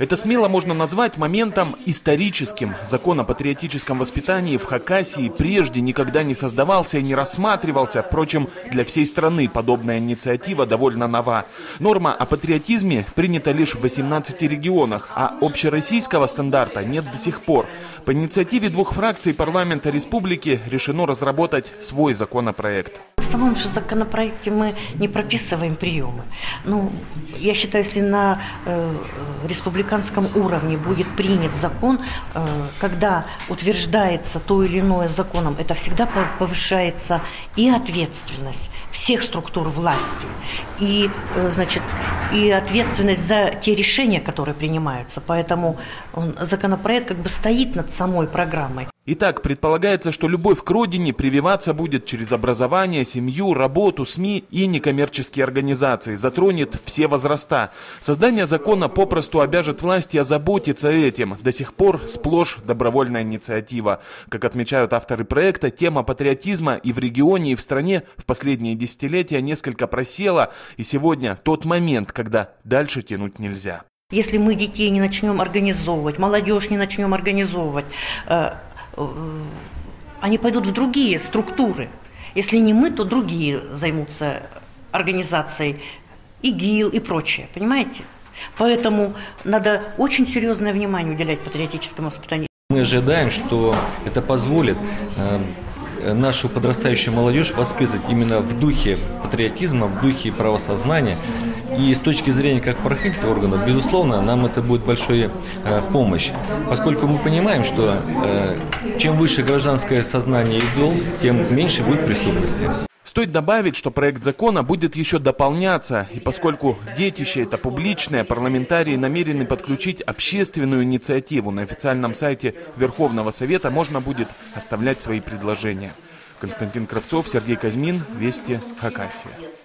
Это смело можно назвать моментом историческим. Закон о патриотическом воспитании в Хакасии прежде никогда не создавался и не рассматривался. Впрочем, для всей страны подобная инициатива довольно нова. Норма о патриотизме принята лишь в 18 регионах, а общероссийского стандарта нет до сих пор. По инициативе двух фракций парламента республики решено разработать свой законопроект. В самом же законопроекте мы не прописываем приемы. Я считаю, если на республиканском уровне будет принят закон, когда утверждается то или иное законом, это всегда повышается и ответственность всех структур власти, и ответственность за те решения, которые принимаются. Поэтому законопроект стоит над самой программой. Итак, предполагается, что любовь к родине прививаться будет через образование, семью, работу, СМИ и некоммерческие организации, затронет все возраста. Создание закона попросту обяжет власти озаботиться этим. До сих пор сплошь добровольная инициатива. Как отмечают авторы проекта, тема патриотизма и в регионе, и в стране в последние десятилетия несколько просела, и сегодня тот момент, когда дальше тянуть нельзя. Если мы детей не начнем организовывать, молодежь не начнем организовывать, они пойдут в другие структуры. Если не мы, то другие займутся организацией ИГИЛ и прочее, понимаете? Поэтому надо очень серьезное внимание уделять патриотическому воспитанию. Мы ожидаем, что это позволит нашу подрастающую молодежь воспитывать именно в духе патриотизма, в духе правосознания. И с точки зрения как правоохранительных органов, безусловно, нам это будет большой помощь, поскольку мы понимаем, что чем выше гражданское сознание и долг, тем меньше будет преступности. Стоит добавить, что проект закона будет еще дополняться, и поскольку детище это публичное, парламентарии намерены подключить общественную инициативу. На официальном сайте Верховного Совета можно будет оставлять свои предложения. Константин Кравцов, Сергей Казьмин, Вести, Хакасия.